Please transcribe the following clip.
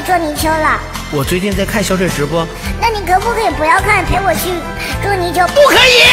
捉泥鳅了。 我最近在看小水直播。 那你可不可以不要看，陪我去捉泥鳅？ 不可以。